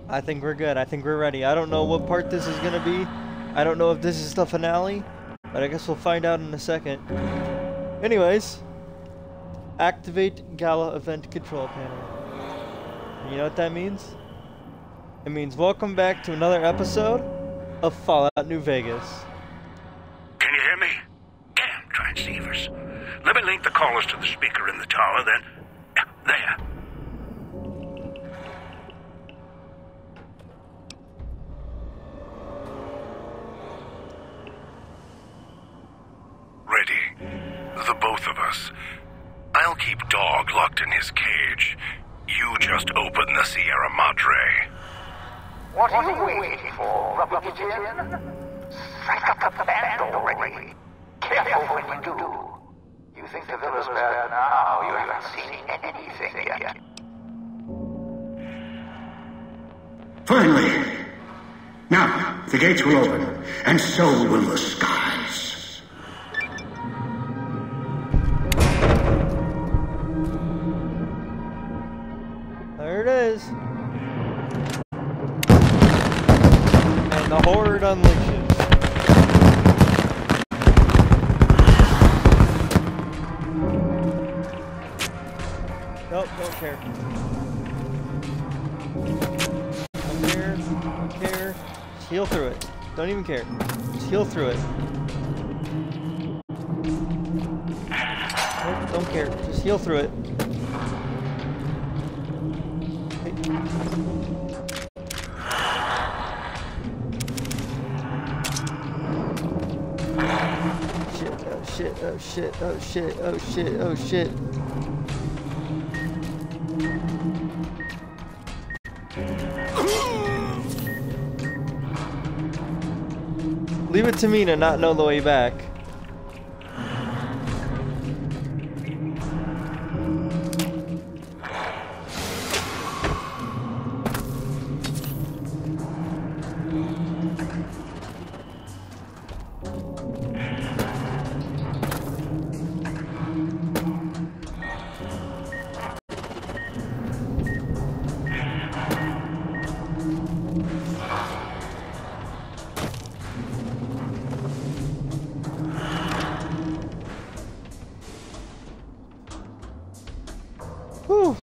I think we're good. I think we're ready. I don't know what part this is gonna be. I don't know if this is the finale, but I guess we'll find out in a second. Anyways, activate Gala event control panel. You know what that means? It means welcome back to another episode of Fallout New Vegas. Can you hear me? Damn transceivers. Let me link the callers to the speaker in the tower, then... There. Ready. The both of us. I'll keep Dog locked in his cage. You just open the Sierra Madre. What are you waiting for, Rubber Kitten? Strike up the band already. Careful when you do. You think the villa's bad now? You haven't seen anything yet. Finally! Now, the gates will open, and so will the skies. There it is. And the horde unleashes. Nope, don't care. Don't care, don't care. Just heal through it. Don't even care. Just heal through it. Nope, don't care. Just heal through it. Shit, oh shit, oh shit, oh shit, oh shit, oh shit. Leave it to me to not know the way back. Whew.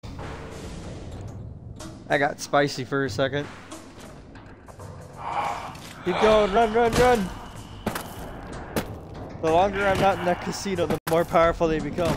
I got spicy for a second. Keep going, run, run, run! The longer I'm not in that casino, the more powerful they become.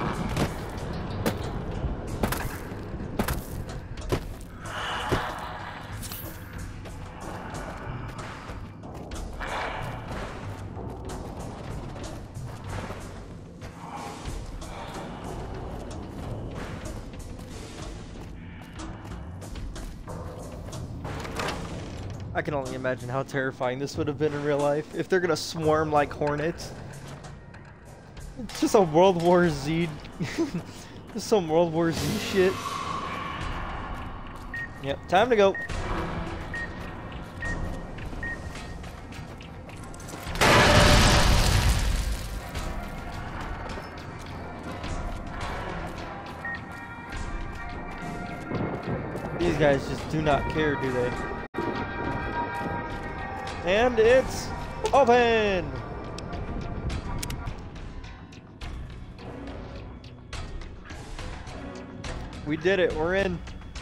I can only imagine how terrifying this would have been in real life if they're gonna swarm like hornets. It's just a World War Z. Just some World War Z shit. Yep, time to go. These guys just do not care, do they? And it's open! We did it, we're in.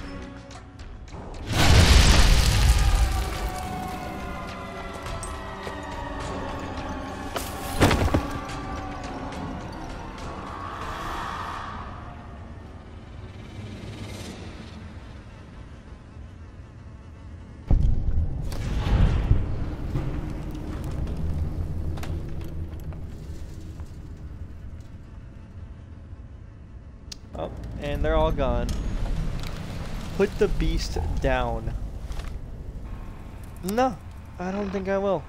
Oh, and they're all gone. Put the beast down. No, I don't think I will.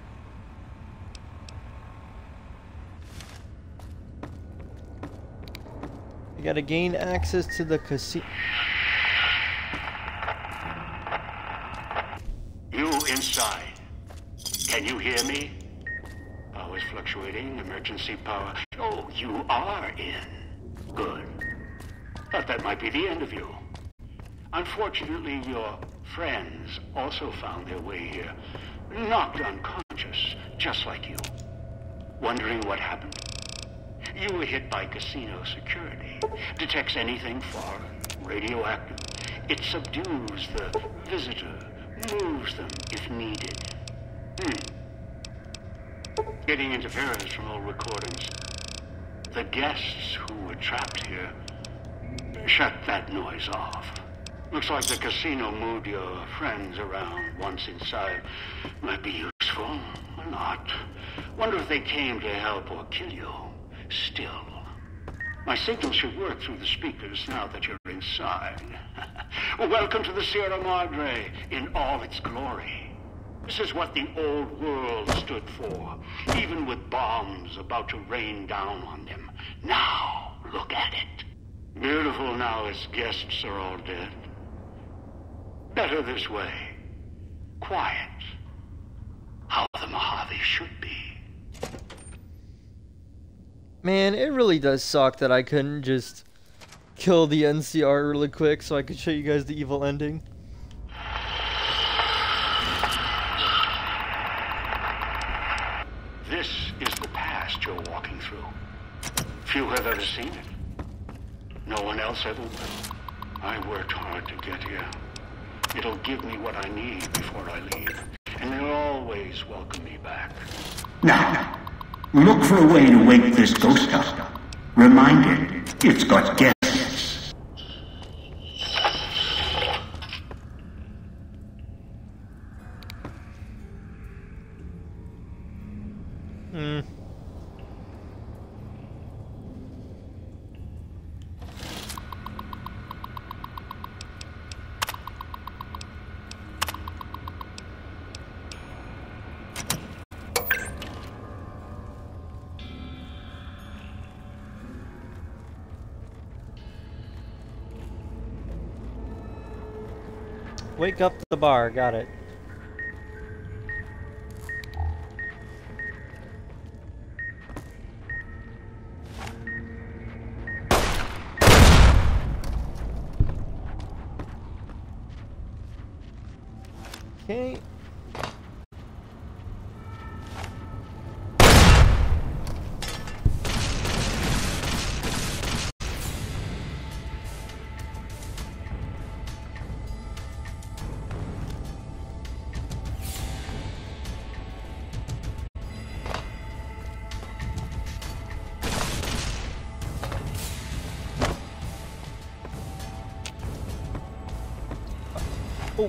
You gotta gain access to the casino. You inside. Can you hear me? Power's fluctuating. Emergency power. Oh, you are in. Good. Thought that might be the end of you. Unfortunately, your friends also found their way here, knocked unconscious, just like you. Wondering what happened? You were hit by casino security. Detects anything foreign, radioactive. It subdues the visitor, moves them if needed. Getting interference from old recordings. The guests who were trapped here shut that noise off. Looks like the casino moved your friends around once inside. Might be useful or not. Wonder if they came to help or kill you. Still, my signal should work through the speakers now that you're inside. Welcome to the Sierra Madre in all its glory. This is what the old world stood for, even with bombs about to rain down on them. Now, look at it. Beautiful now its guests are all dead. Better this way. Quiet. How the Mojave should be. Man, it really does suck that I couldn't just kill the NCR really quick so I could show you guys the evil ending. This is the past you're walking through. Few have ever seen it. No one else ever will. I worked hard to get here. It'll give me what I need before I leave, and they'll always welcome me back. Now, look for a way to wake this ghost up. Remind it, it's got guests. Wake up the bar, got it. Okay. Oh.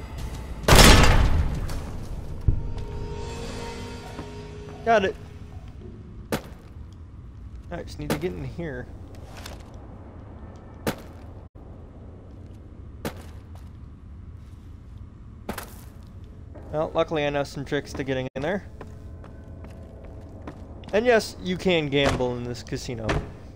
Got it. I just need to get in here. Well, luckily I know some tricks to getting in there. And yes, you can gamble in this casino.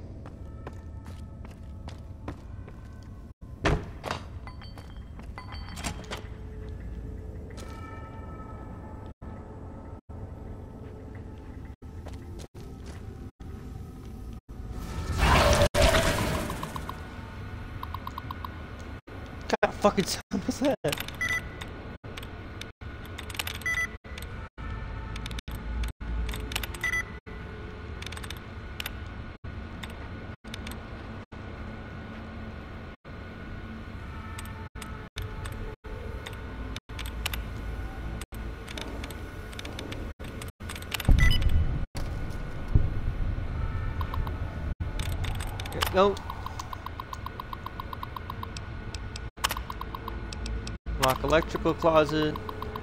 What kind of fucking sound was that? Go. Lock electrical closet.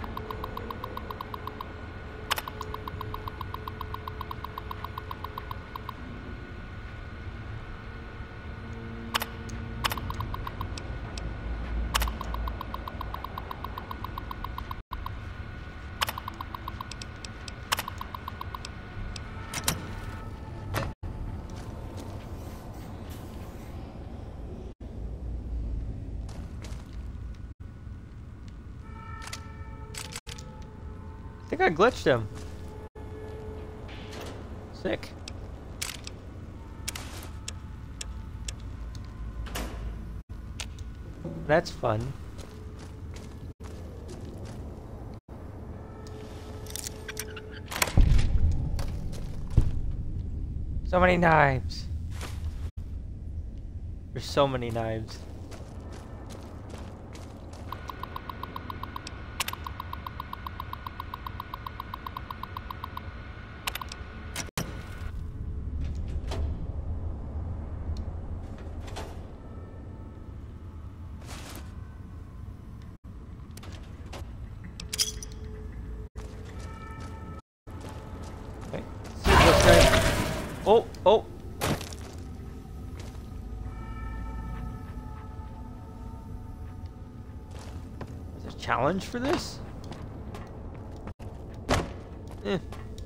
I think I glitched him. Sick. That's fun. So many knives. There's so many knives. Okay. See this guy. Oh, oh. Is a challenge for this? Eh.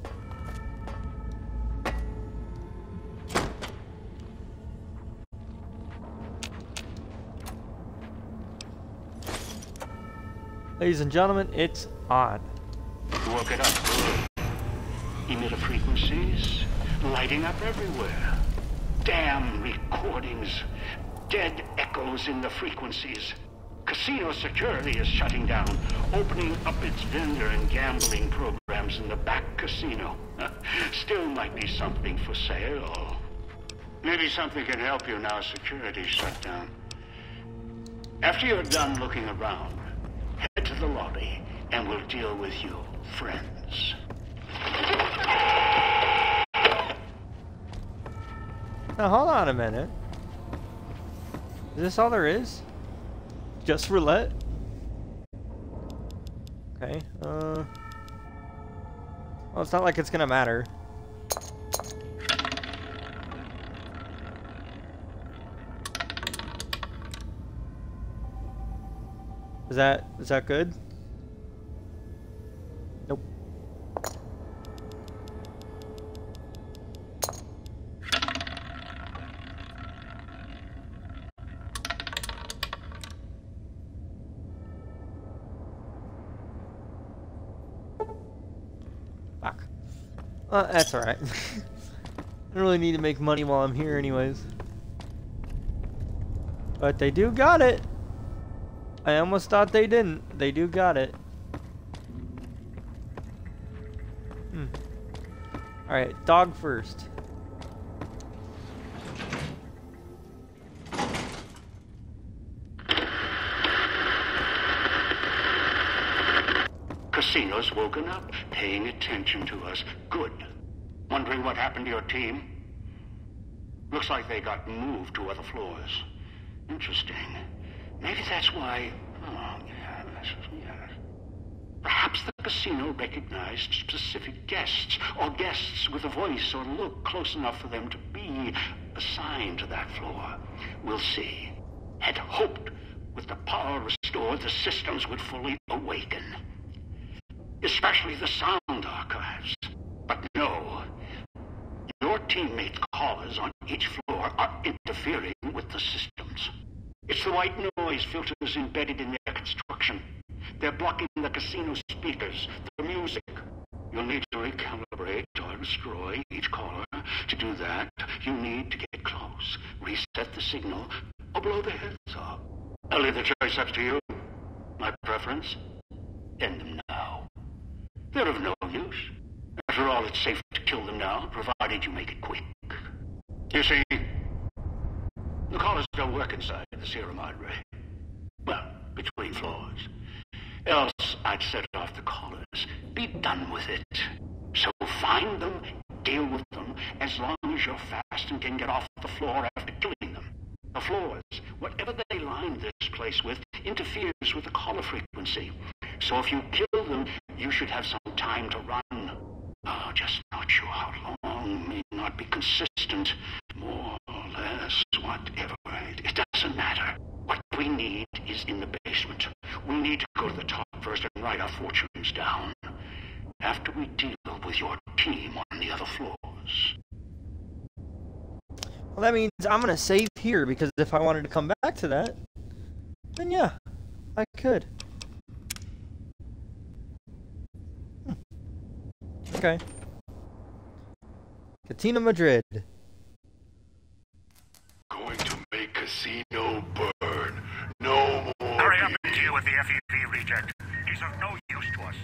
Ladies and gentlemen, it's on. Woke it up. Emitter frequencies lighting up everywhere. Damn recordings. Dead echoes in the frequencies. Casino security is shutting down, opening up its vendor and gambling programs in the back casino. Still might be something for sale. Maybe something can help you now security's shut down. After you're done looking around, head to the lobby and we'll deal with you, friends. Now hold on a minute. Is this all there is? Just roulette? Okay, well, it's not like it's gonna matter. Is that good? Nope. Fuck. That's alright. I don't really need to make money while I'm here anyways. But they do got it. I almost thought they didn't. They do got it. Alright, dog first. Casino's woken up, paying attention to us. Good. Wondering what happened to your team? Looks like they got moved to other floors. Interesting. Maybe that's why... Oh, yes. Perhaps the casino recognized specific guests, or guests with a voice or look close enough for them to be assigned to that floor. We'll see. Had hoped with the power restored, the systems would fully awaken. Especially the sound archives. But no. Your teammates' callers on each floor are interfering with the systems. It's the white noise filters embedded in their construction. They're blocking the casino speakers, the music. You'll need to recalibrate or destroy each caller. To do that, you need to get close, reset the signal, or blow their heads off. I'll leave the choice up to you. My preference? End them now. They're of no use. After all, it's safe to kill them now, provided you make it quick. You see, the callers don't work inside the Sierra Madre. Well, between floors. Else, I'd set off the callers. Be done with it. So find them, deal with them, as long as you're fast and can get off the floor after killing them. The floors, whatever they line this place with, interferes with the caller frequency. So if you kill them, you should have some time to run. Oh, just not sure how long, may not be consistent. More or less, whatever. It doesn't matter. What we need is in the basement. We need to go to the top first and write our fortunes down. After we deal with your team on the other floors. Well, that means I'm gonna save here, because if I wanted to come back to that, then yeah, I could. Okay. Cantina Madrid. Going to make casino burn. No deal with the FEV reject. He's of no use to us.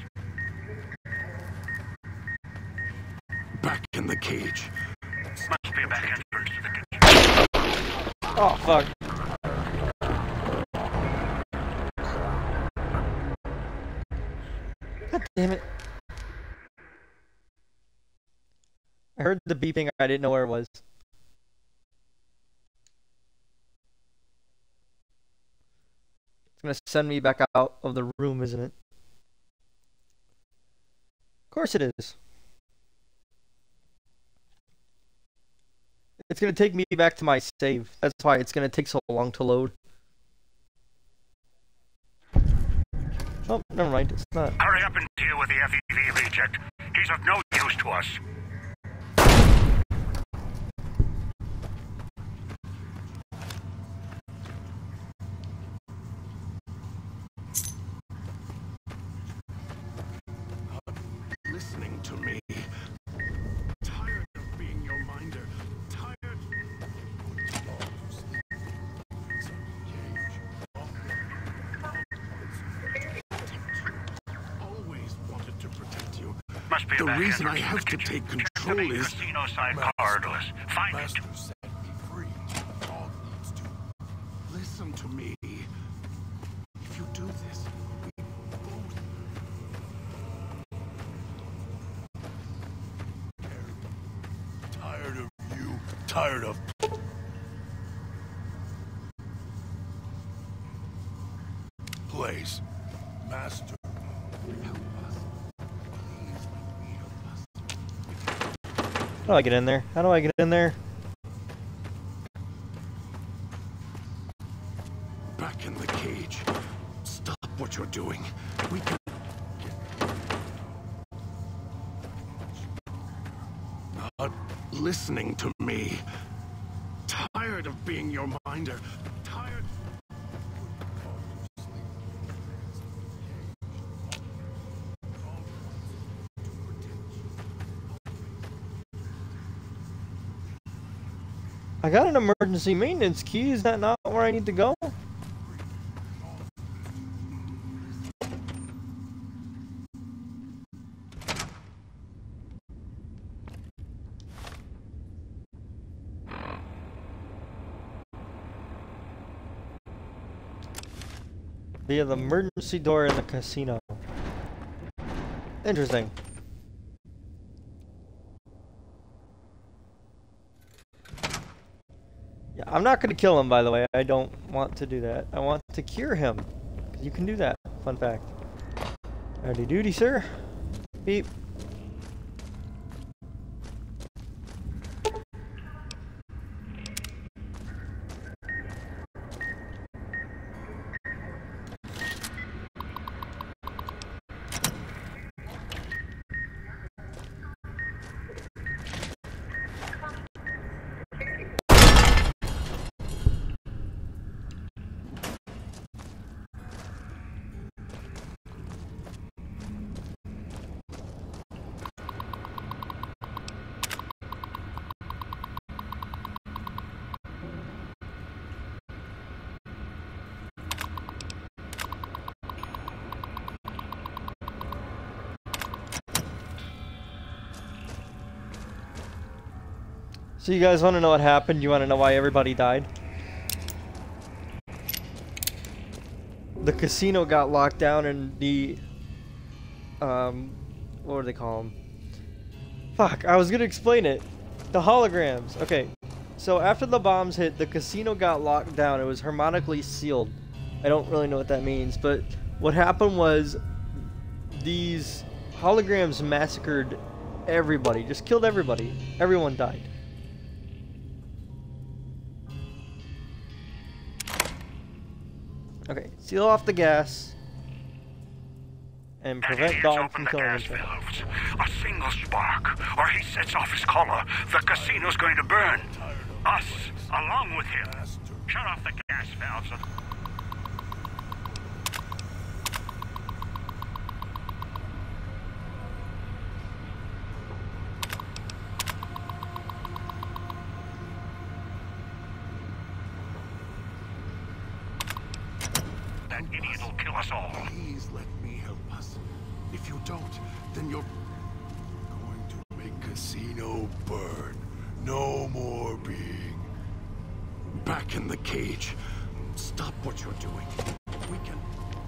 Back in the cage. Must be a back entrance to the kitchen. Oh, fuck. God damn it. I heard the beeping, I didn't know where it was. It's gonna send me back out of the room, isn't it? Of course it is. It's gonna take me back to my save. That's why it's gonna take so long to load. Oh, never mind. It's not. Hurry up and deal with the FEV reject. He's of no use to us. Listening to me. Tired of being your minder. Tired. Always wanted to protect you. Must be a The back reason I entrance have the to kitchen. take The control main is casino side corridorless. Find it. Master set me free. Dog needs to listen to me. If you do this, we both tired of you. Tired of place. Master, help us. Please help us. How do I get in there? How do I get in there? Back in the cage. Stop what you're doing. We can not listening to me. Tired of being your minder. Tired. I got an emergency maintenance key. Is that not where I need to go? Via the emergency door in the casino. Interesting. Yeah, I'm not going to kill him, by the way. I don't want to do that. I want to cure him. You can do that. Fun fact. Howdy doody, sir. Beep. So you guys want to know what happened? You want to know why everybody died? The casino got locked down and the... what do they call them? Fuck, I was gonna explain it. The holograms. Okay, so after the bombs hit, the casino got locked down. It was hermetically sealed. I don't really know what that means, but what happened was these holograms massacred everybody. Just killed everybody. Everyone died. Okay, seal off the gas and prevent Dom from killing himself. A single spark, or he sets off his collar. The casino's going to burn. Us, along with him. Shut off the gas valves. That idiot will kill us all. Please let me help us. If you don't, then you're going to make Casino burn. No more being back in the cage. Stop what you're doing. We can...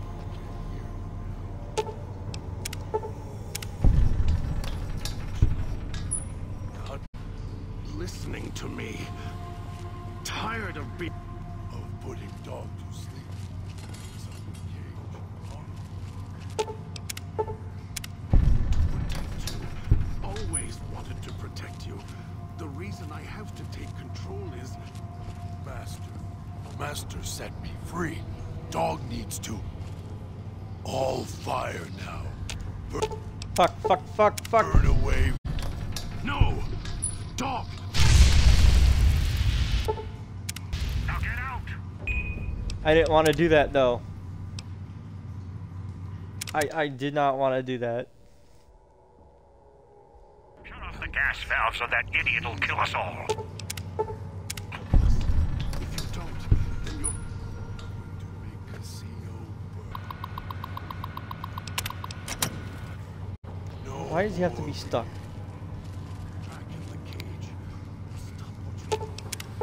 Not listening to me. Tired of being... of putting dog to sleep. Always wanted to protect you. The reason I have to take control is... Master set me free. Dog needs to... all fire now. Fuck. Burn away. No! Dog! Now get out! I didn't want to do that though. I did not want to do that. Shut off the gas valve so that idiot will kill us all. If you don't, then you're going to make Casino burn. No. Why does he have to be stuck? Back in the cage. Stop what you're...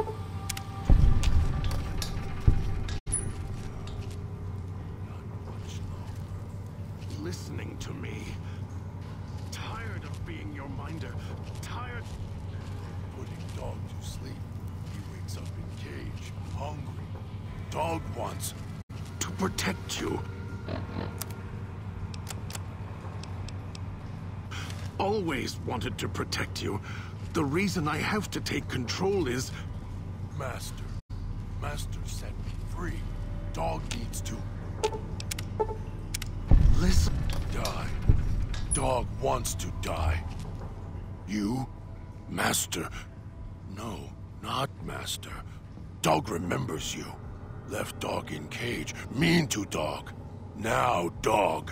Not much longer. Listening to me. Tired of being your minder. Tired of putting dog to sleep. He wakes up in cage, hungry. Dog wants to protect you. Always wanted to protect you. The reason I have to take control is... Master set me free. Dog needs to... listen. Die. Dog wants to die. You? Master? No, not Master. Dog remembers you. Left dog in cage. Mean to dog. Now, dog.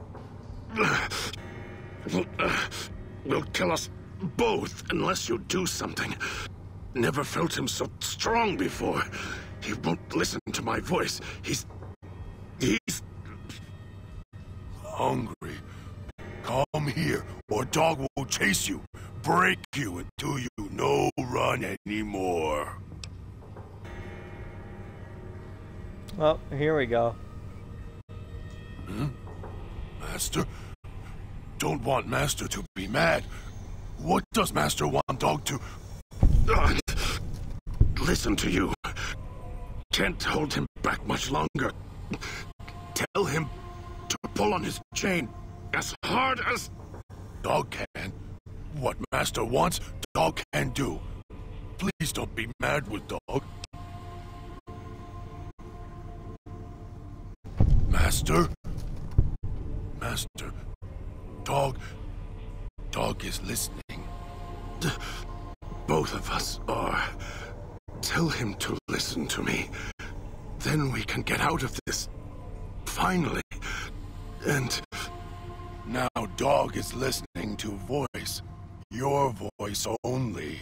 Will kill us both unless you do something. Never felt him so strong before. He won't listen to my voice. He's hungry. Come here, or dog will chase you, break you until you no run anymore. Well, here we go. Master? Don't want Master to be mad. What does Master want dog to... listen to you. Can't hold him back much longer. Tell him to pull on his chain as hard as... Dog can. What Master wants, dog can do. Please don't be mad with dog. Master? Master. Dog is listening. Both of us are. Tell him to listen to me. Then we can get out of this. Finally. And now dog is listening to voice. Your voice only.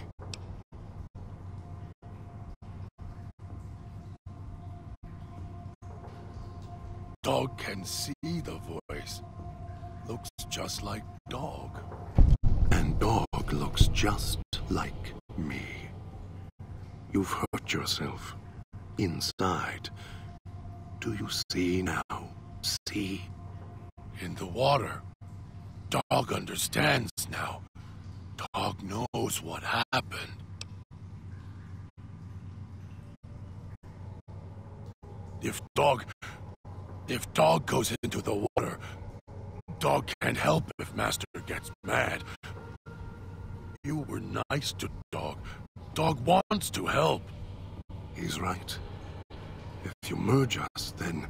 Dog can see the voice. Looks just like dog. And dog looks just like me. You've hurt yourself. Inside. Do you see now? See? In the water. Dog understands now. Dog knows what happened. If dog goes into the water, dog can't help if Master gets mad. You were nice to dog. Dog wants to help. He's right. If you merge us, then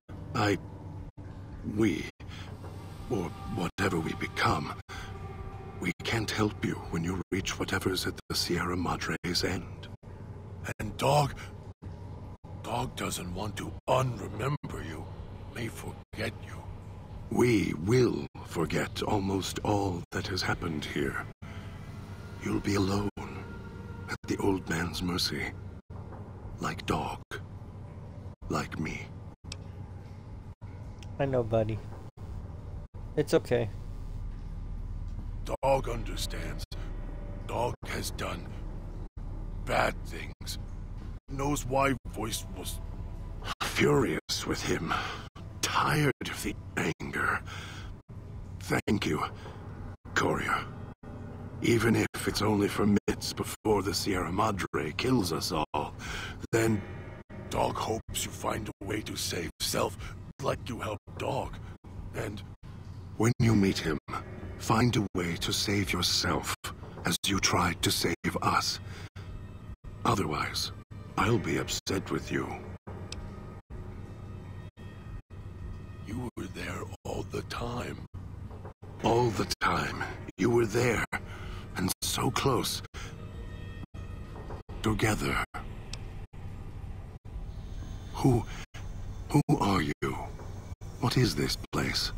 we, or whatever we become, we can't help you when you reach whatever's at the Sierra Madre's end. And dog doesn't want to unremember you, may forget you. We will forget almost all that has happened here. You'll be alone, at the old man's mercy. Like dog. Like me. I know, buddy. It's okay. Dog understands. Dog has done bad things. Knows why Voice was furious with him. Tired of the anger. Thank you, Courier. Even if it's only for minutes before the Sierra Madre kills us all, then Dog hopes you find a way to save self like you helped Dog. And when you meet him, find a way to save yourself as you tried to save us. Otherwise, I'll be upset with you. You were there all the time. All the time. You were there. And so close. Together. Who are you? What is this place?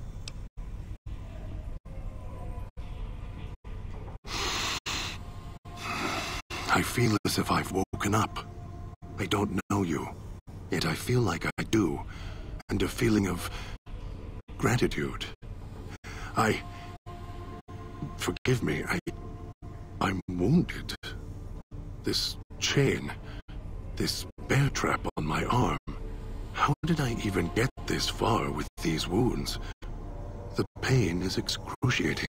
I feel as if I've woken up. I don't know you, yet I feel like I do, and a feeling of gratitude. Forgive me, I'm wounded. This chain, this bear trap on my arm. How did I even get this far with these wounds? The pain is excruciating.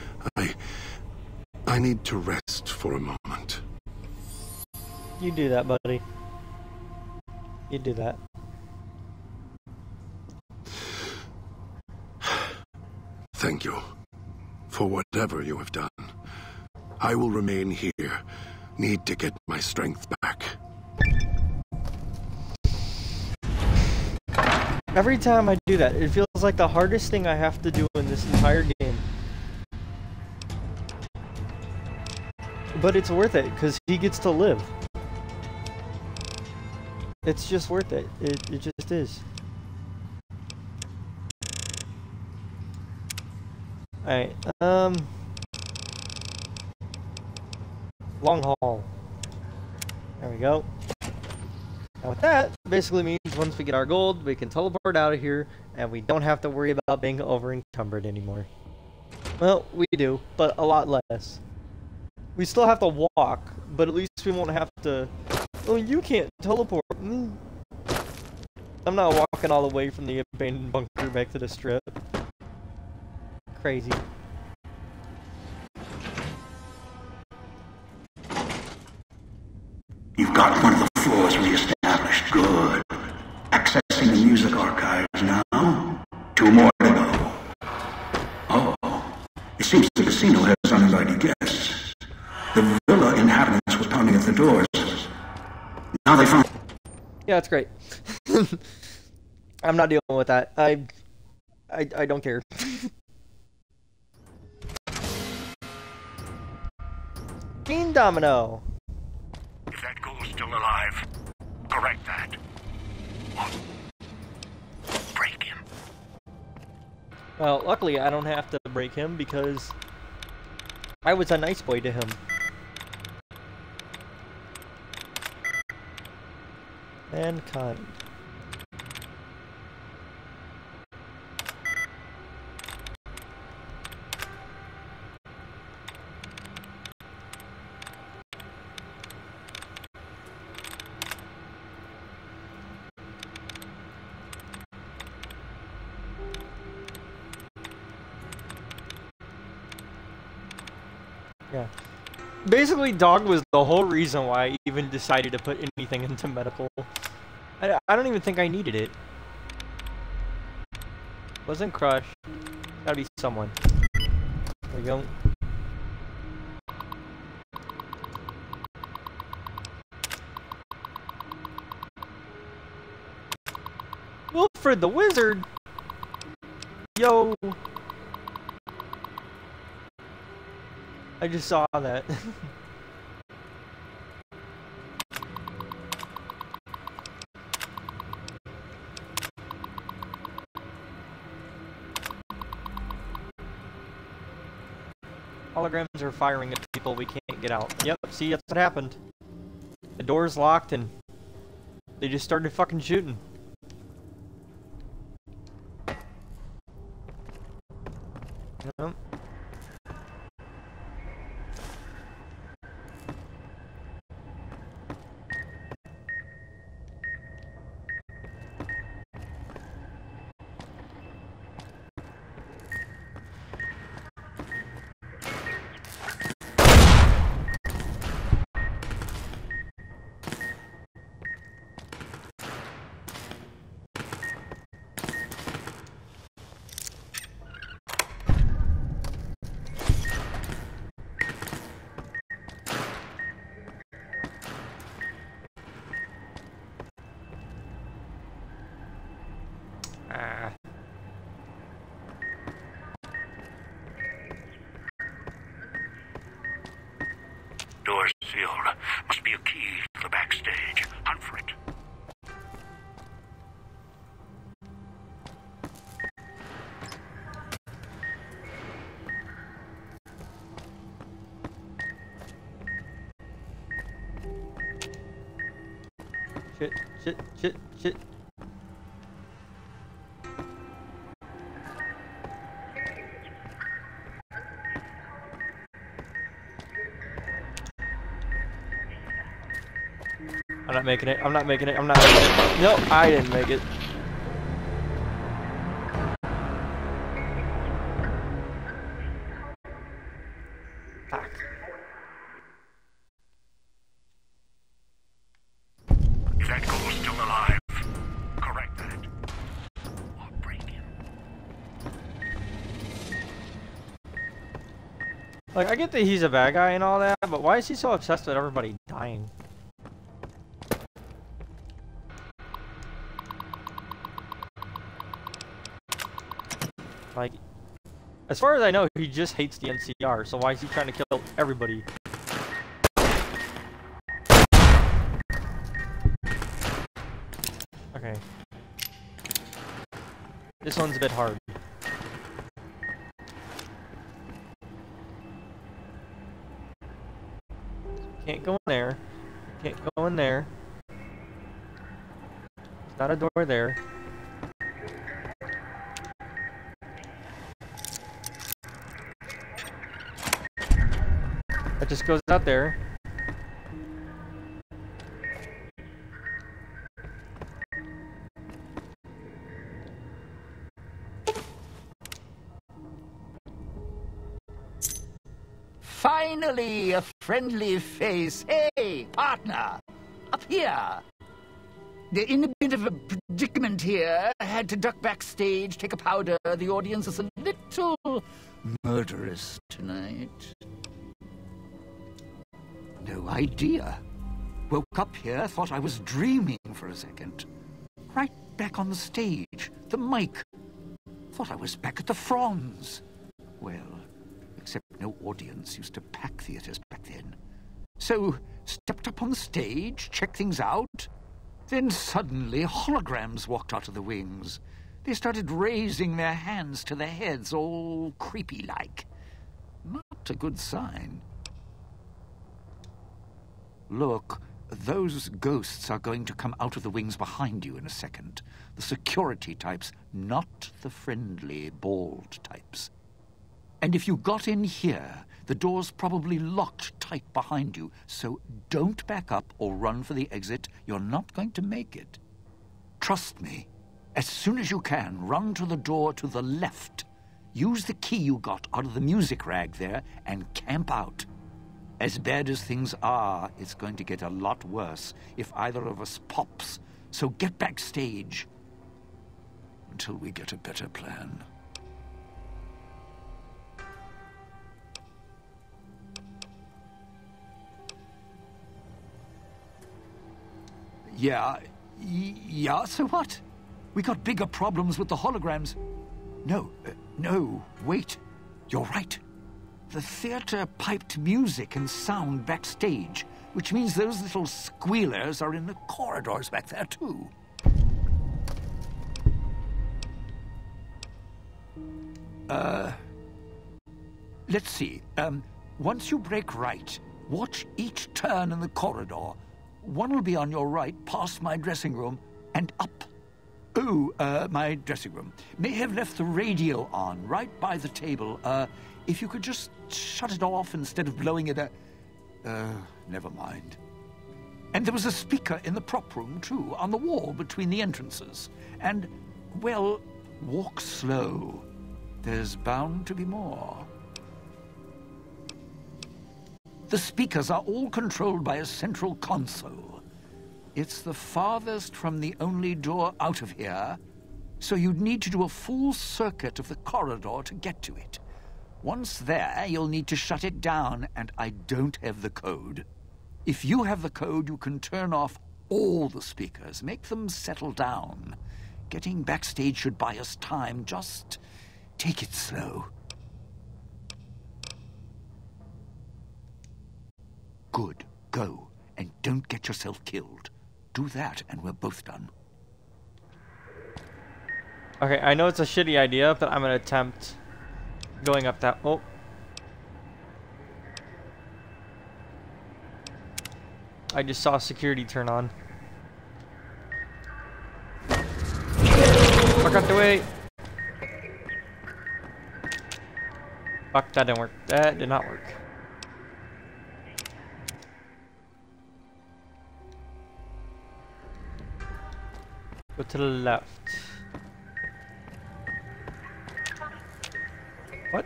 I need to rest for a moment. You do that, buddy. You do that. Thank you for whatever you have done. I will remain here. Need to get my strength back. Every time I do that, it feels like the hardest thing I have to do in this entire game. But it's worth it, because he gets to live. It's just worth it. It just is. Alright, long haul. There we go. Now with that, basically means once we get our gold, we can teleport out of here, and we don't have to worry about being over-encumbered anymore. Well, we do, but a lot less. We still have to walk, but at least we won't have to... Oh, you can't teleport. I'm not walking all the way from the abandoned bunker back to the strip. Crazy. You've got one of the floors re-established. Good. Accessing the music archives now. 2 more to go. Oh, it seems the casino has uninvited guests. The villa inhabitants were pounding at the doors. Now they found... Yeah, that's great. I'm not dealing with that. I don't care. King Domino. If that ghoul's still alive, correct that. Break him. Well, luckily I don't have to break him because I was a nice boy to him. And kind. Yeah. Basically, Dog was the whole reason why I even decided to put anything into medical. I don't even think I needed it. Wasn't Crush. Gotta be someone. There we go. Wilfred the Wizard! Yo! I just saw that. Holograms are firing at people we can't get out. Yep, see, that's what happened. The door's locked and they just started fucking shooting. Nope. Door's sealed. Must be a key to the backstage. Hunt for it. Shit. I'm not making it. Nope, I didn't make it. Fuck. Is that ghost still alive? Correct that. Or break him. Like, I get that he's a bad guy and all that, but why is he so obsessed with everybody dying? Like, as far as I know, he just hates the NCR, so why is he trying to kill everybody? Okay. This one's a bit hard. Can't go in there. Can't go in there. There's not a door there. That just goes out there. Finally, a friendly face. Hey, partner, up here. They're in a bit of a predicament here. I had to duck backstage, take a powder. The audience is a little murderous tonight. No idea. Woke up here, thought I was dreaming for a second. Right back on the stage, the mic. Thought I was back at the Franz. Well, except no audience used to pack theaters back then. So, stepped up on the stage, checked things out. Then suddenly, holograms walked out of the wings. They started raising their hands to their heads, all creepy-like. Not a good sign. Look, those ghosts are going to come out of the wings behind you in a second. The security types, not the friendly, bald types. And if you got in here, the door's probably locked tight behind you, so don't back up or run for the exit. You're not going to make it. Trust me. As soon as you can, run to the door to the left. Use the key you got out of the music rag there and camp out. As bad as things are, it's going to get a lot worse if either of us pops. So get backstage until we get a better plan. Yeah, so what? We got bigger problems with the holograms. No, wait. You're right. The theater piped music and sound backstage, which means those little squealers are in the corridors back there, too. Let's see. Once you break right, watch each turn in the corridor. One will be on your right, past my dressing room, and up. My dressing room. May have left the radio on right by the table. If you could just shut it off instead of blowing it never mind. And there was a speaker in the prop room, too, on the wall between the entrances. And, well, walk slow. There's bound to be more. The speakers are all controlled by a central console. It's the farthest from the only door out of here, so you'd need to do a full circuit of the corridor to get to it. Once there, you'll need to shut it down, and I don't have the code. If you have the code, you can turn off all the speakers, make them settle down. Getting backstage should buy us time. Just take it slow. Good. Go. And don't get yourself killed. Do that, and we're both done. Okay, I know it's a shitty idea, but I'm gonna attempt going up that. Oh. I just saw security turn on. Fuck out the way! Fuck, that didn't work. That did not work. Go to the left. What?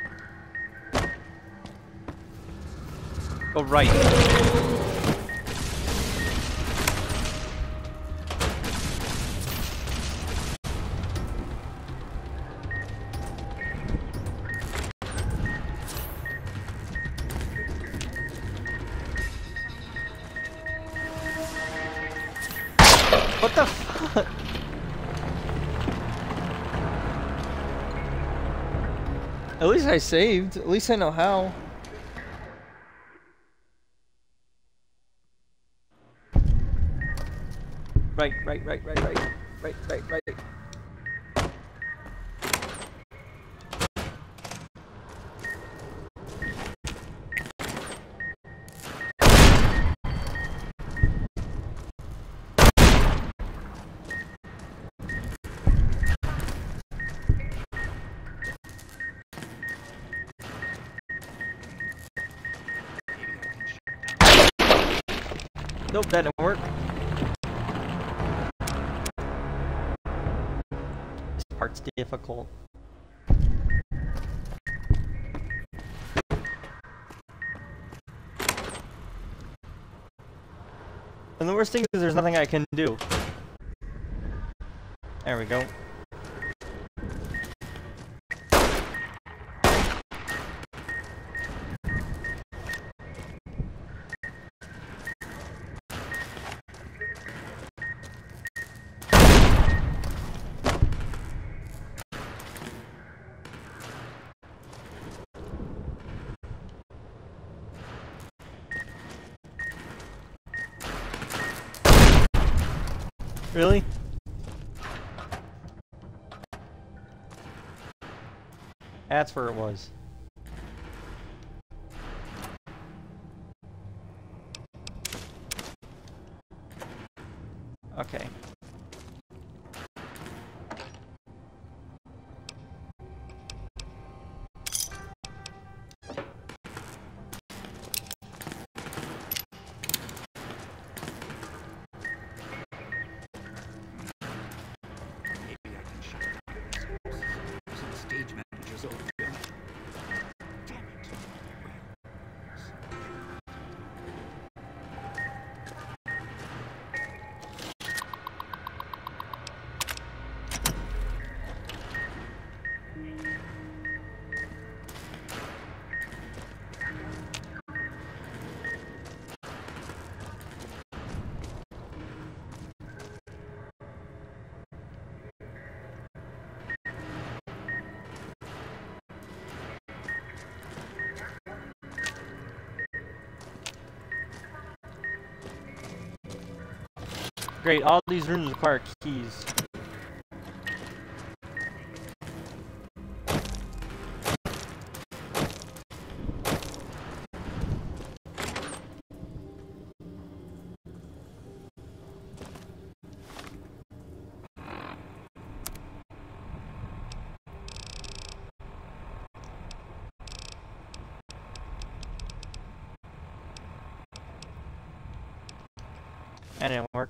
Go right. What the fuck? At least I saved. At least I know how. Right. Nope, that didn't work. This part's difficult. And the worst thing is there's nothing I can do. There we go. Really? That's where it was. Okay. Great, all these rooms require keys. That didn't work.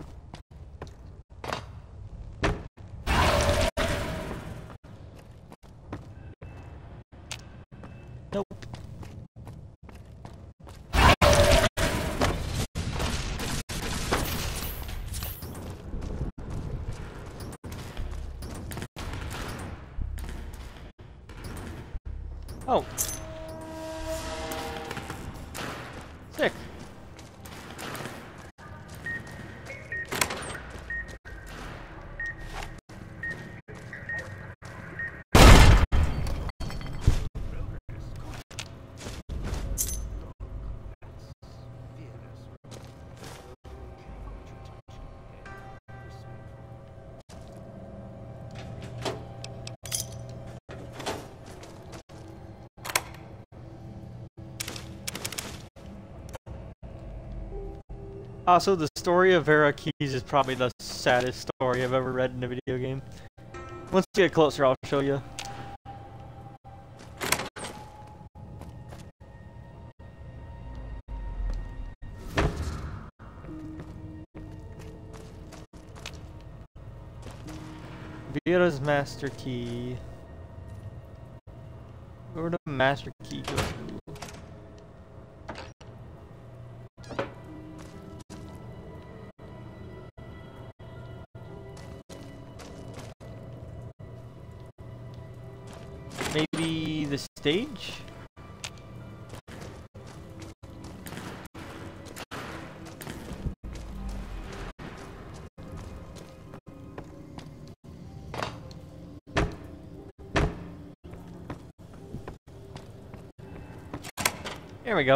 Nope. Oh. Sick. Also, the story of Vera Keys is probably the saddest story I've ever read in a video game. Once you get closer, I'll show you. Vera's master key. Where would the master key go to? Maybe the stage? There we go.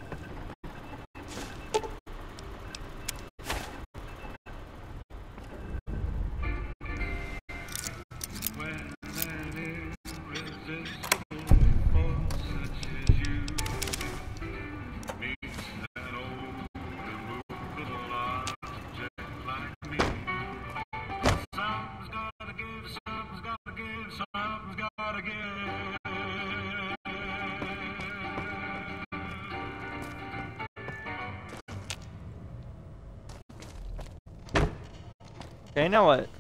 Okay, now what?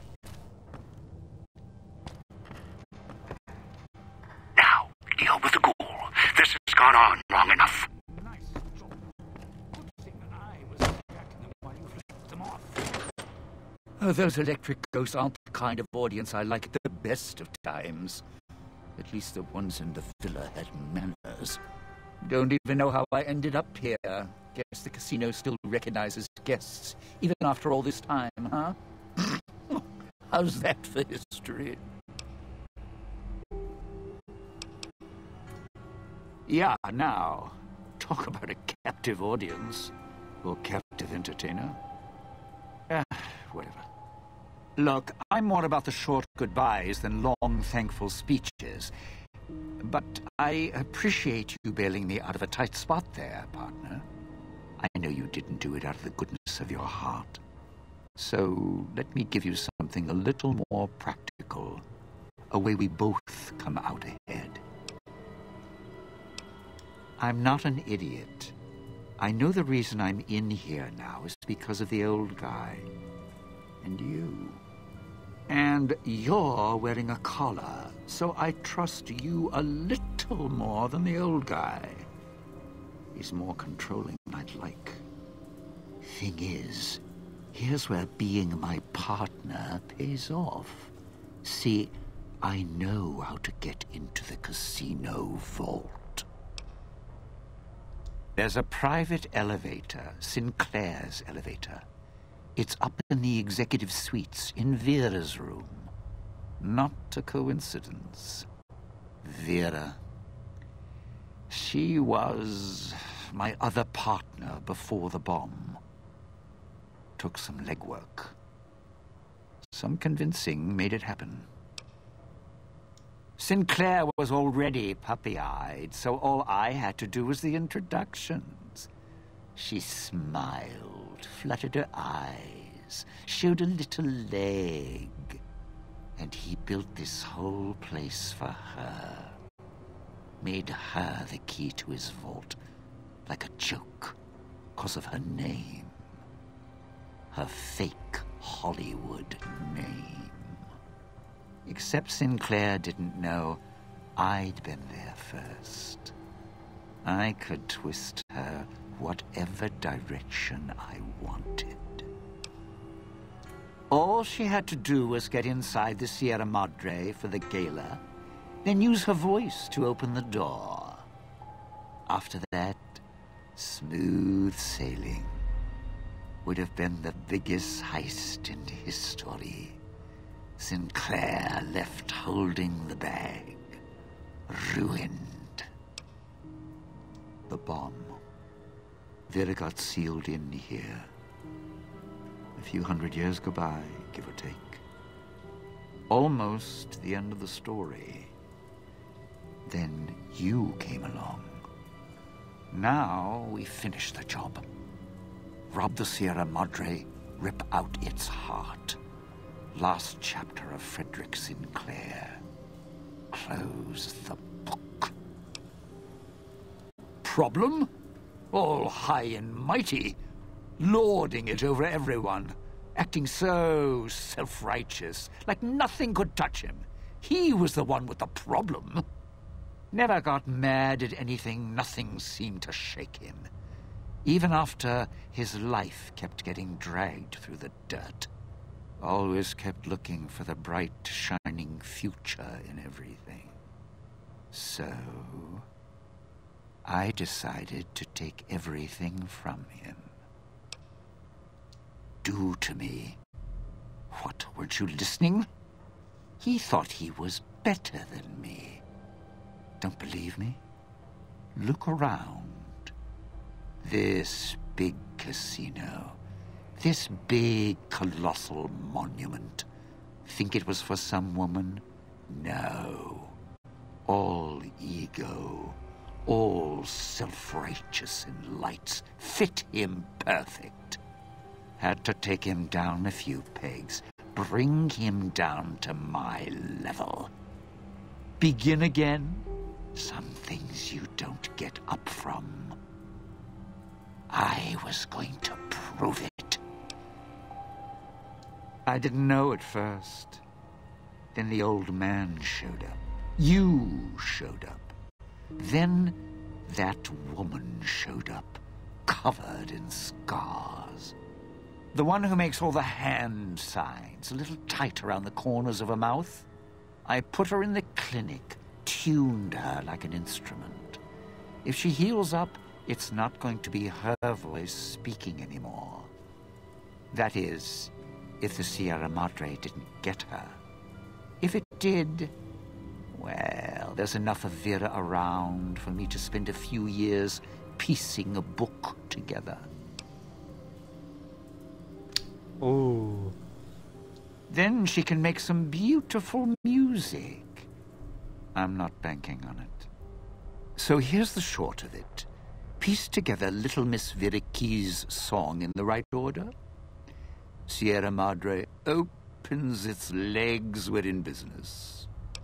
Now, deal with the ghoul. This has gone on long enough. Nice job. Good thing I was distracting them while you flicked them off. Oh, those electric ghosts aren't the kind of audience I like at the best of times. At least the ones in the villa had manners. Don't even know how I ended up here. Guess the casino still recognizes guests, even after all this time, huh? How's that for history? Yeah, now, talk about a captive audience. Or captive entertainer. Whatever. Look, I'm more about the short goodbyes than long, thankful speeches. But I appreciate you bailing me out of a tight spot there, partner. I know you didn't do it out of the goodness of your heart. So let me give you something a little more practical. A way we both come out ahead. I'm not an idiot. I know the reason I'm in here now is because of the old guy. And you. And you're wearing a collar, so I trust you a little more than the old guy. He's more controlling than I'd like. Thing is, here's where being my partner pays off. See, I know how to get into the casino vault. There's a private elevator, Sinclair's elevator. It's up in the executive suites in Vera's room. Not a coincidence. Vera. She was my other partner before the bomb. Took some legwork. Some convincing made it happen. Sinclair was already puppy-eyed, so all I had to do was the introductions. She smiled, fluttered her eyes, showed a little leg. And he built this whole place for her. Made her the key to his vault, like a joke, 'cause of her name. her fake Hollywood name. Except Sinclair didn't know I'd been there first. I could twist her whatever direction I wanted. All she had to do was get inside the Sierra Madre for the gala, then use her voice to open the door. After that, smooth sailing would have been the biggest heist in history. Sinclair left holding the bag, ruined. The bomb. Vera got sealed in here. A few hundred years go by, give or take. Almost the end of the story. Then you came along. Now we finish the job. Rob the Sierra Madre, rip out its heart. Last chapter of Frederick Sinclair. Close the book. Problem? All high and mighty, lording it over everyone, acting so self-righteous, like nothing could touch him. He was the one with the problem. Never got mad at anything, nothing seemed to shake him. Even after his life kept getting dragged through the dirt. Always kept looking for the bright, shining future in everything. So I decided to take everything from him. Do to me. What, weren't you listening? He thought he was better than me. Don't believe me? Look around. This big casino, this big colossal monument. Think it was for some woman? No. All ego, all self-righteous and lights, fit him perfect. Had to take him down a few pegs, bring him down to my level. Begin again. Some things you don't get up from. I was going to prove it. I didn't know at first. Then the old man showed up. You showed up. Then that woman showed up, covered in scars. The one who makes all the hand signs, a little tight around the corners of her mouth. I put her in the clinic, tuned her like an instrument. If she heals up, it's not going to be her voice speaking anymore. That is, if the Sierra Madre didn't get her. If it did, well, there's enough of Vera around for me to spend a few years piecing a book together. Ooh. Then she can make some beautiful music. I'm not banking on it. So here's the short of it. Piece together Little Miss Vera Key's song in the right order. Sierra Madre opens its legs, we're in business.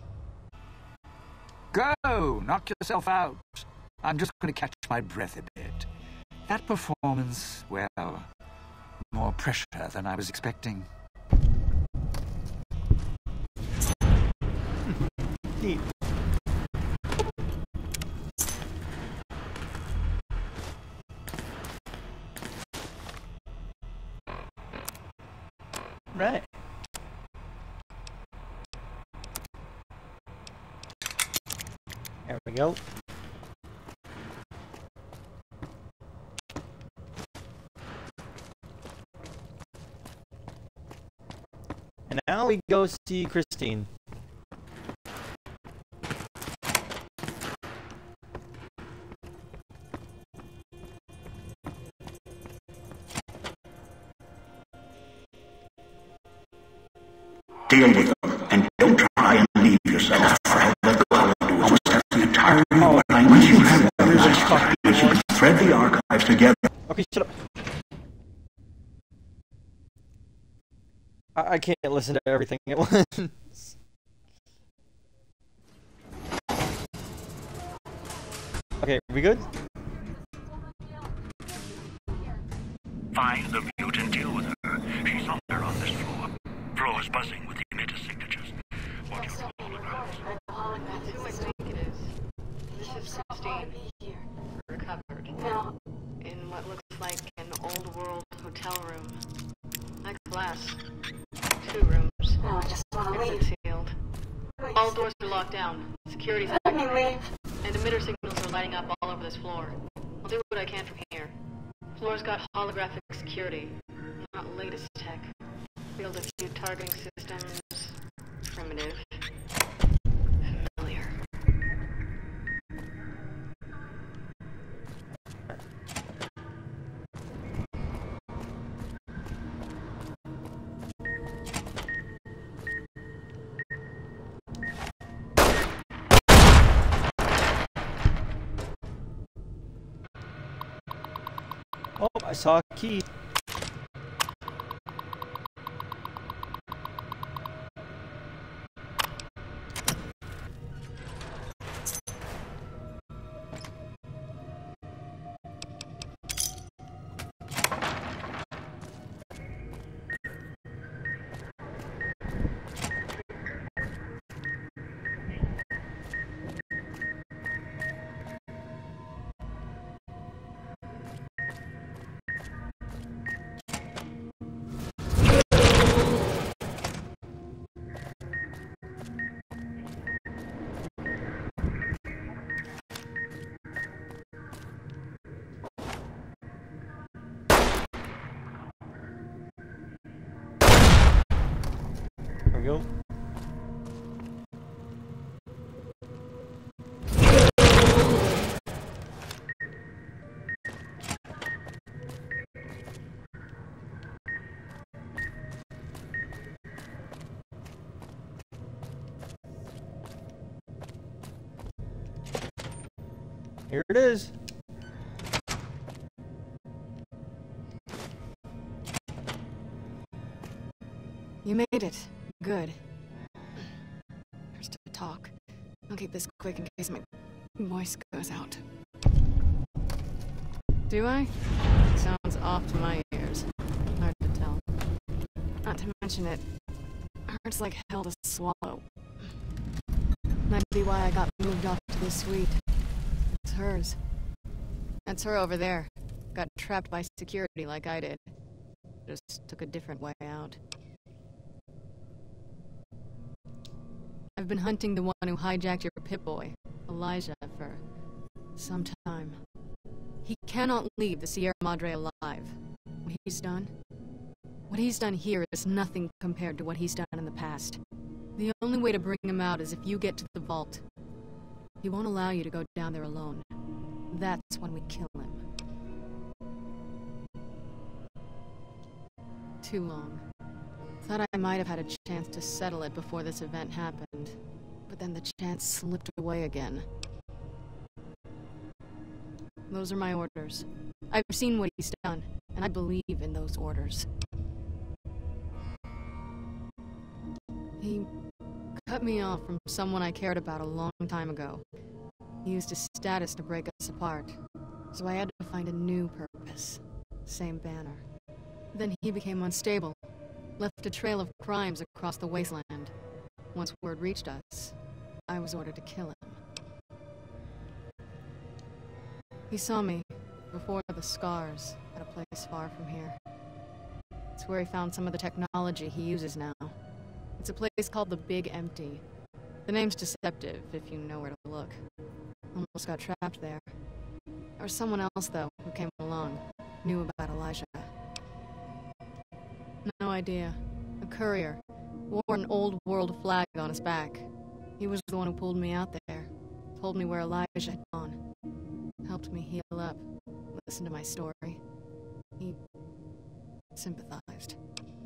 Go! Knock yourself out. I'm just going to catch my breath a bit. That performance, well, more pressure than I was expecting. Neat. Right. There we go. And now we go see Christine. Deal with them, and don't try and leave yourself. Let go how to do almost have the entire line. Once you have that last language, you can thread the archives together. Okay, shut up. I can't listen to everything at once. Okay, we good? Find the mute and deal with her. like an old-world hotel room. High class. 2 rooms. No, I just want to leave. Exit sealed. Please. All doors are locked down. Security's Let me activated. leave. And emitter signals are lighting up all over this floor. I'll do what I can from here. Floor's got holographic security. Not latest tech. Build a few targeting systems. Primitive. Familiar. Oh, I saw a key. There we go. Here it is. You made it. Good. There's to talk. I'll keep this quick in case my voice goes out. Do I? Sounds off to my ears. Hard to tell. Not to mention it hurts like hell to swallow. Might be why I got moved off to this suite. It's hers. That's her over there. Got trapped by security like I did. Just took a different way out. I've been hunting the one who hijacked your Pip-Boy, Elijah, for some time. He cannot leave the Sierra Madre alive. What he's done here is nothing compared to what he's done in the past. The only way to bring him out is if you get to the vault. He won't allow you to go down there alone. That's when we kill him. Too long. Thought I might have had a chance to settle it before this event happened, but then the chance slipped away again. Those are my orders. I've seen what he's done, and I believe in those orders. He cut me off from someone I cared about a long time ago. He used his status to break us apart, so I had to find a new purpose. Same banner. Then he became unstable. Left a trail of crimes across the wasteland. Once word reached us, I was ordered to kill him. He saw me before the scars at a place far from here. It's where he found some of the technology he uses now. It's a place called the Big Empty. The name's deceptive if you know where to look. Almost got trapped there. There was someone else, though, who came along. Knew about Elijah. No idea. A courier. Wore an old world flag on his back. He was the one who pulled me out there. Told me where Elijah had gone. Helped me heal up. Listened to my story. He sympathized.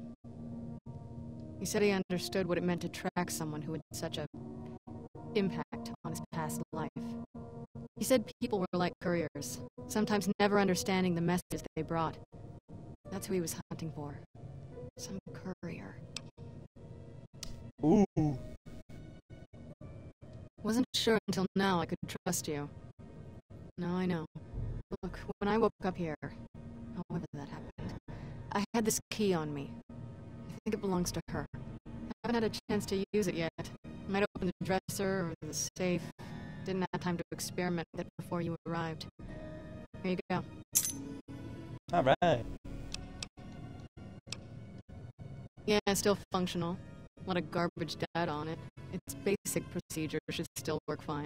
He said he understood what it meant to track someone who had such a impact on his past life. He said people were like couriers, sometimes never understanding the messages they brought. That's who he was hunting for. Some courier. Ooh. Wasn't sure until now I could trust you. Now I know. Look, when I woke up here, however that happened, I had this key on me. I think it belongs to her. I haven't had a chance to use it yet. Might open the dresser or the safe. Didn't have time to experiment with it before you arrived. Here you go. Alright. Yeah, it's still functional. A lot of garbage data on it. Its basic procedure should still work fine.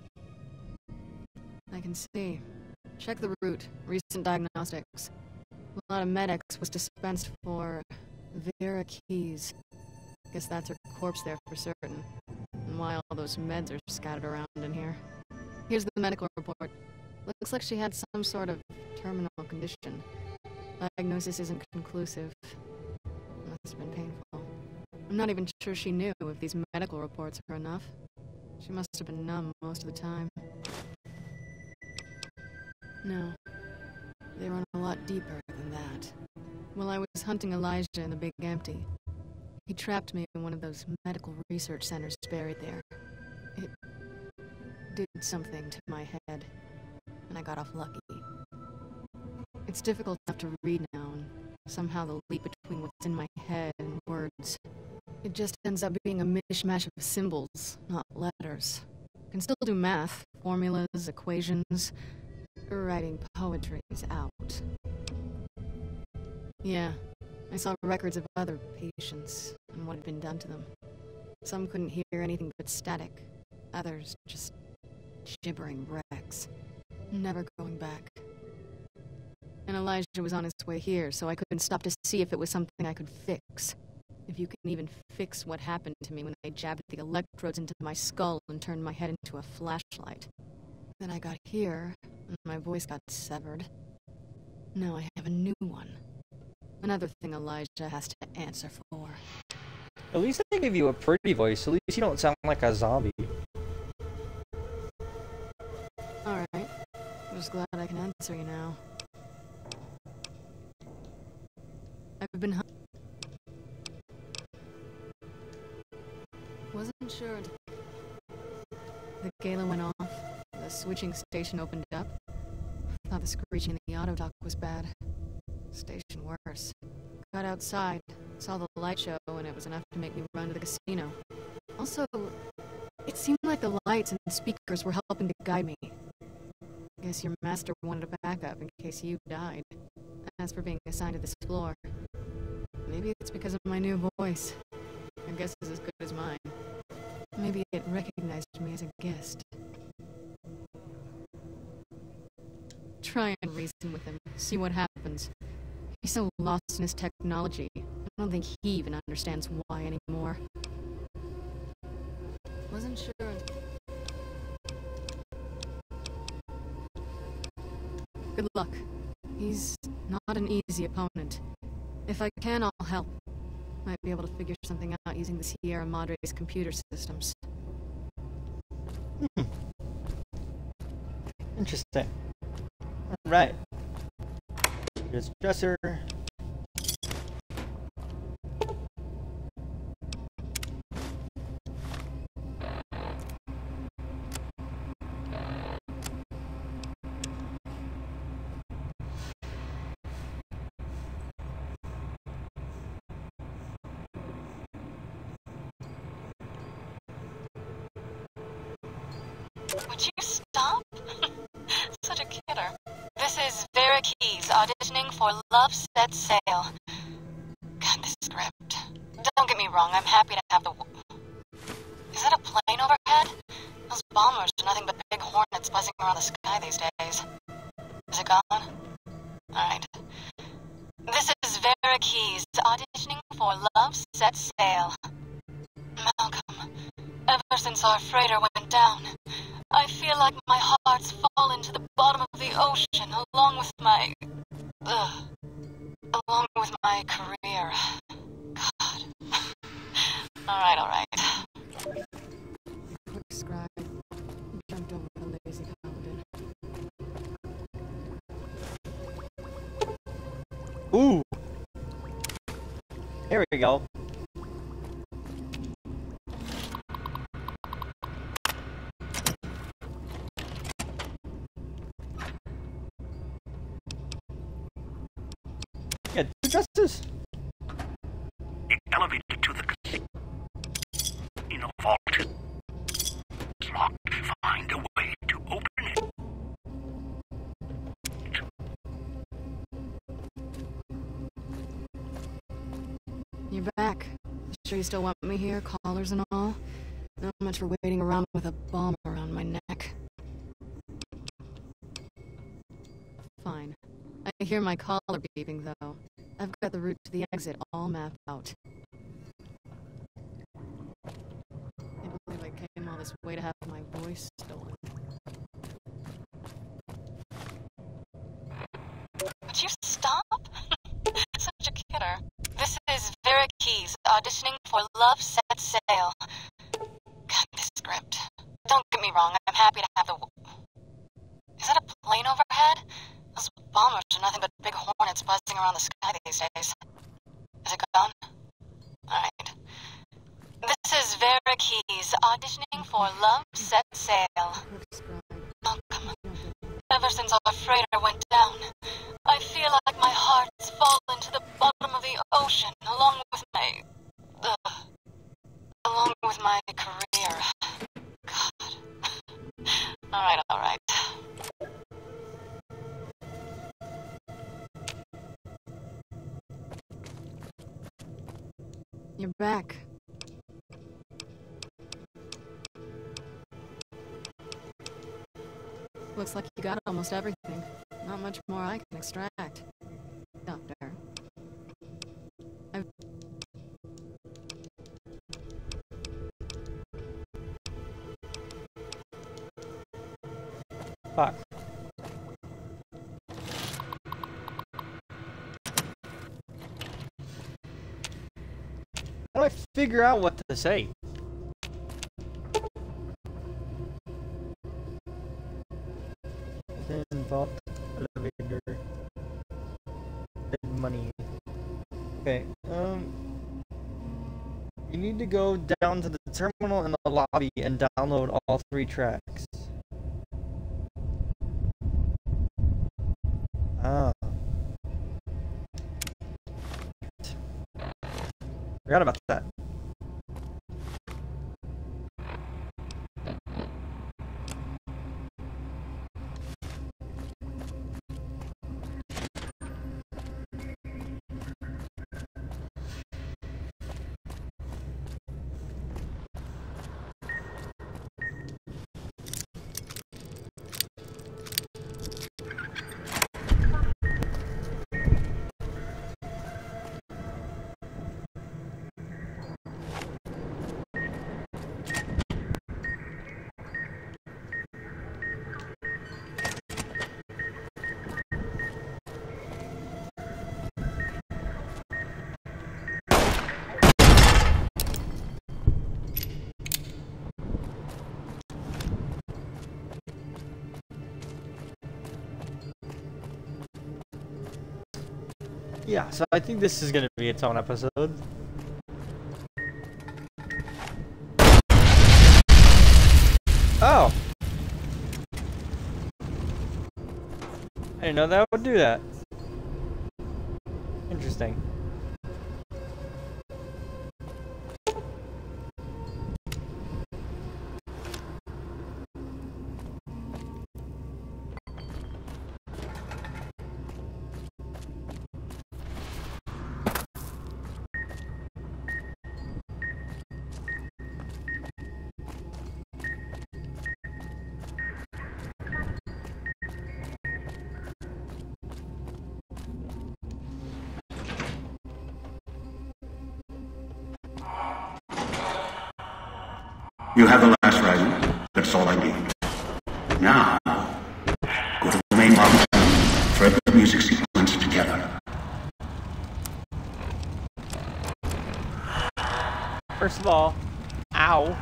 I can see. Check the route. Recent diagnostics. A lot of Med-X was dispensed for Vera Keys. Guess that's her corpse there for certain. And why all those meds are scattered around in here. Here's the medical report. Looks like she had some sort of terminal condition. Diagnosis isn't conclusive. Must have been painful. I'm not even sure she knew if these medical reports are enough. She must have been numb most of the time. No. They run a lot deeper than that. While I was hunting Elijah in the Big Empty, he trapped me in one of those medical research centers buried there. It did something to my head, and I got off lucky. It's difficult enough to read now, and somehow the leap between what's in my head and words, it just ends up being a mishmash of symbols, not letters. Can still do math, formulas, equations. Writing poetry's out. Yeah, I saw records of other patients and what had been done to them. Some couldn't hear anything but static. Others just gibbering wrecks. Never going back. And Elijah was on his way here, so I couldn't stop to see if it was something I could fix. If you can even fix what happened to me when they jabbed the electrodes into my skull and turned my head into a flashlight. Then I got here, and my voice got severed. Now I have a new one. Another thing Elijah has to answer for. At least they give you a pretty voice. At least you don't sound like a zombie. Alright. I'm just glad I can answer you now. I've been wasn't sure until the gala went off. The switching station opened up. Thought the screeching in the auto dock was bad. Station worse. Got outside, saw the light show, and it was enough to make me run to the casino. Also, it seemed like the lights and speakers were helping to guide me. Guess your master wanted a backup in case you died. As for being assigned to this floor, maybe it's because of my new voice. Your guess is as good as mine. Maybe it recognized me as a guest. Try and reason with him, see what happens. He's so lost in his technology, I don't think he even understands why anymore. Wasn't sure. Good luck. He's not an easy opponent. If I can, I'll help. Might be able to figure something out using the Sierra Madre's computer systems. Interesting. Alright. Here's the dresser. Would you stop? Such a kidder. This is Vera Keys auditioning for Love Set Sail. God, this script. Don't get me wrong, I'm happy to have the... Is that a plane overhead? Those bombers are nothing but big hornets buzzing around the sky these days. Is it gone? Alright. This is Vera Keys auditioning for Love Set Sail. Malcolm, ever since our freighter went down, I feel like my heart's fallen to the bottom of the ocean along with my career. God. Alright. Quick scribe. Jumped over the lazy paladin. Ooh! Here we go. Yeah, two dresses. It elevated to the casino vault. It's locked. Find a way to open it. sure you still want me here, collars and all? Not much for waiting around with a bomb around my neck. Fine. I hear my collar beeping, though. I've got the route to the exit all mapped out. Can't believe I came all this way to have my voice stolen. Would you stop? Such a kidder. This is Vera Keys, auditioning for Love Set Sail. God, this script. Don't get me wrong, I'm happy to have the... Is that a plane overhead? Those bombers are nothing but big hornets buzzing around the sky these days. Is it gone? Alright. This is Vera Keys, auditioning for Love Set Sail. Oh, come on. Ever since our freighter went down, I feel like my heart's fallen to the bottom of the ocean, along with my career. God. Alright. You're back. Looks like you got almost everything. Not much more I can extract. Doctor. Fuck. How do I figure out what to say? Vault, elevator, money. Okay, you need to go down to the terminal in the lobby and download all 3 tracks. Ah. Forgot about that. Yeah, so I think this is gonna be its own episode. Oh! I didn't know that would do that. Interesting. You have the last rifle. That's all I need. Now, go to the main lobby, thread the music sequence together. First of all, ow.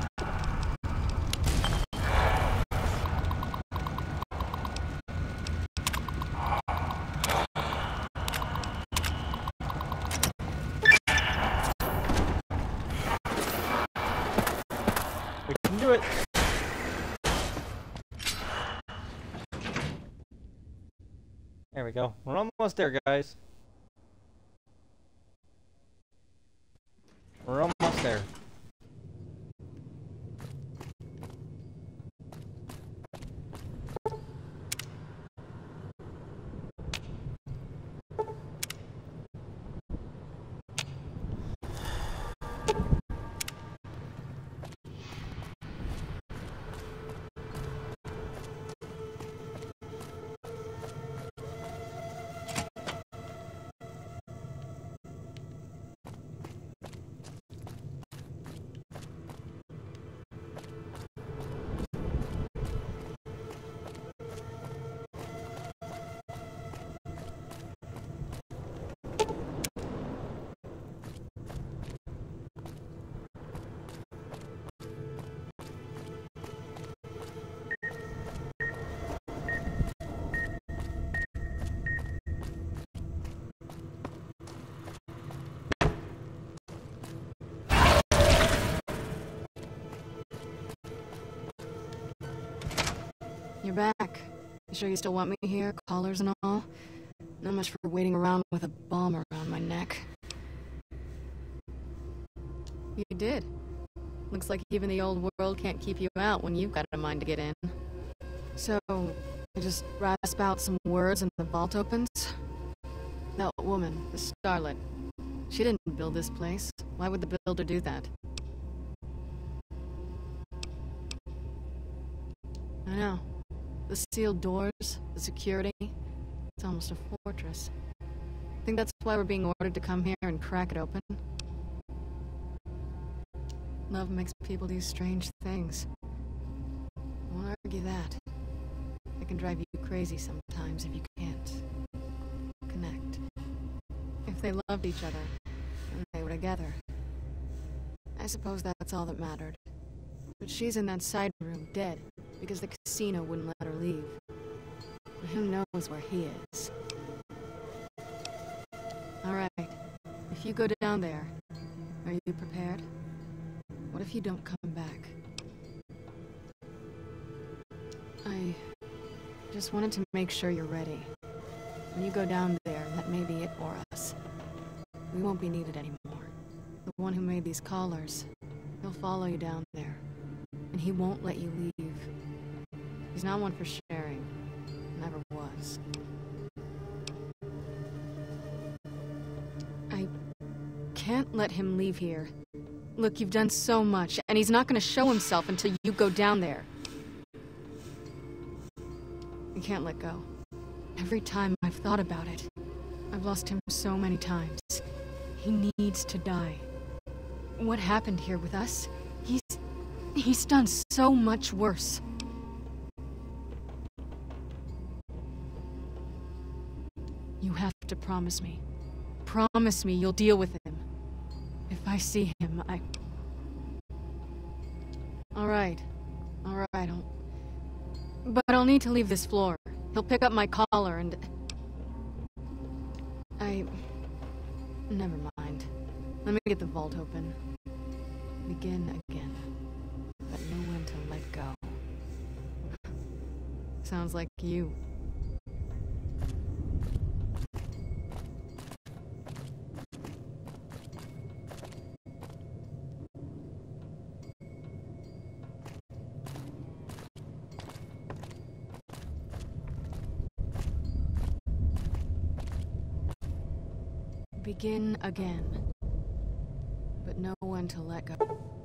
We can do it. There we go. We're almost there, guys. We're almost there. You're back. You sure you still want me here, collars and all? Not much for waiting around with a bomb around my neck. You did. Looks like even the old world can't keep you out when you've got a mind to get in. So, I just rasp out some words and the vault opens? That woman, the starlet, she didn't build this place. Why would the builder do that? I know. The sealed doors, the security, it's almost a fortress. Think that's why we're being ordered to come here and crack it open? Love makes people do strange things. I won't argue that. It can drive you crazy sometimes if you can't connect. If they loved each other, and they were together, I suppose that's all that mattered. But she's in that side room, dead, because the casino wouldn't let her leave. But who knows where he is? Alright, if you go down there, are you prepared? What if you don't come back? I just wanted to make sure you're ready. When you go down there, that may be it for us. We won't be needed anymore. The one who made these collars, he'll follow you down there. And he won't let you leave. He's not one for sharing. Never was. I can't let him leave here. Look, you've done so much, and he's not gonna show himself until you go down there. You can't let go. Every time I've thought about it, I've lost him so many times. He needs to die. What happened here with us? He's done so much worse. You have to promise me. Promise me you'll deal with him. If I see him, Alright. But I'll need to leave this floor. He'll pick up my collar and... Never mind. Let me get the vault open. Begin again. But know when to let go. Sounds like you. Begin again. But know when to let go.